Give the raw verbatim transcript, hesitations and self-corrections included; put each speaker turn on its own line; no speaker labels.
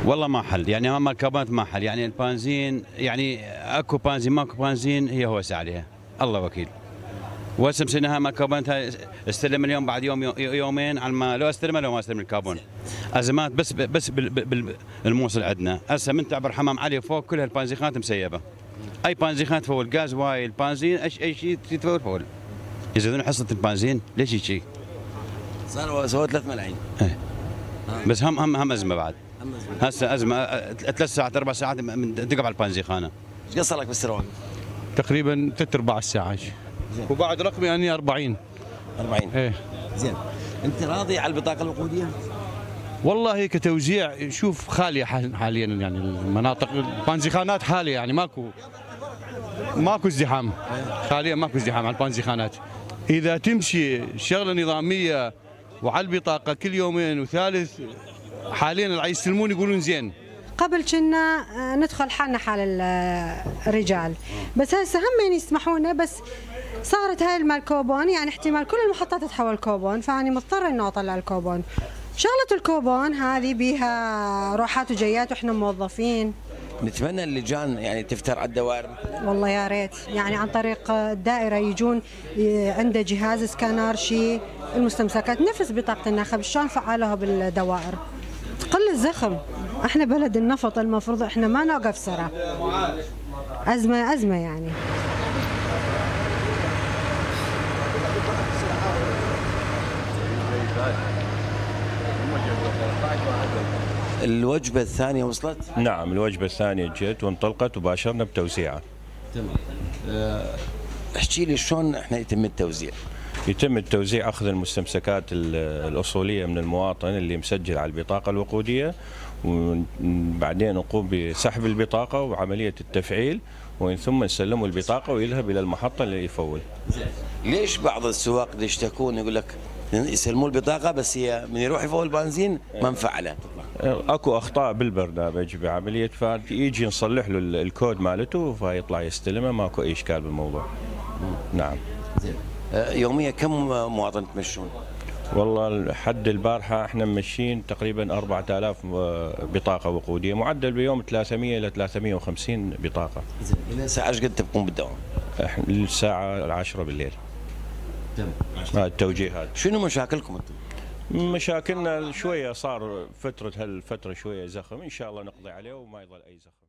والله ما حل، يعني اما الكابونات ما حل، يعني البنزين يعني اكو بنزين ماكو بنزين هي هوسه عليها، الله وكيل. واسم سنها ما كابونتها استلم اليوم بعد يوم يومين على ما لو استلم لو ما استلم الكابون. ازمات بس بس بالموصل عندنا، هسه من تعبر حمام علي فوق كلها البنزينات مسيبه. اي بنزينات فول غاز واي البنزين اي اي شيء تفول فول. يزيدون حصه البنزين ليش شيء؟
صار سوى ثلاث ملايين.
ايه. بس هم هم هم ازمه بعد. هسه ازمه ثلاث ساعات اربع ساعات تقف على البنزيخانه.
ايش قصر لك بالسر واقف؟
تقريبا ثلاث ارباع الساعه. وبعد رقمي اني أربعين.
أربعين.
ايه.
زين. انت راضي على البطاقه الوقوديه؟
والله كتوزيع شوف خاليه حاليا، يعني المناطق البنزيخانات خاليه، يعني ماكو ماكو ازدحام. حاليا ماكو ازدحام على البنزيخانات. اذا تمشي شغله نظاميه وعلى البطاقه كل يومين وثالث، حاليا اللي يستلمون يقولون زين.
قبل كنا ندخل حالنا حال الرجال، بس هسه هم يسمحونا، بس صارت هاي المال كوبون، يعني احتمال كل المحطات تتحول كوبون، فاني مضطره انه اطلع الكوبون. شغله الكوبون هذه بيها روحات وجيات واحنا موظفين.
نتمنى اللجان يعني تفتر على الدوائر.
والله يا ريت، يعني عن طريق الدائره يجون عنده جهاز سكانر شيء المستمسكات نفس بطاقه الناخب شلون فعلوها بالدوائر. تقل الزخم، احنا بلد النفط المفروض احنا ما نوقف سرى. ازمه ازمه يعني.
الوجبه الثانيه وصلت؟
نعم الوجبه الثانيه جت وانطلقت وباشرنا بتوزيعها.
تمام. أه احكي لي شلون احنا يتم التوزيع؟
يتم التوزيع اخذ المستمسكات الاصوليه من المواطن اللي مسجل على البطاقه الوقوديه، وبعدين نقوم بسحب البطاقه وعمليه التفعيل، ومن ثم نسلمه البطاقه ويذهب الى المحطه اللي يفول.
ليش بعض السواق اللي يشتكون يقول لك يسلموا البطاقه بس هي من يروح يفول بنزين ما انفعله؟
اكو اخطاء بالبرنامج بعمليه فيجي نصلح له الكود مالته فيطلع يستلمه، ماكو اي اشكال بالموضوع. نعم.
زين. يوميا كم مواطن تمشون؟
والله حد البارحه احنا ماشيين تقريبا أربعة آلاف بطاقه وقوديه، معدل باليوم ثلاثمئة الى ثلاثمئة وخمسين بطاقه.
زين. الى الساعه ايش قد تبقون بالدوام؟
احنا الساعه العاشرة بالليل.
تمام.
هذا التوجيهات.
شنو مشاكلكم انتم؟
مشاكلنا شويه صار فتره هالفتره شويه زخم، ان شاء الله نقضي عليه وما يظل اي زخم.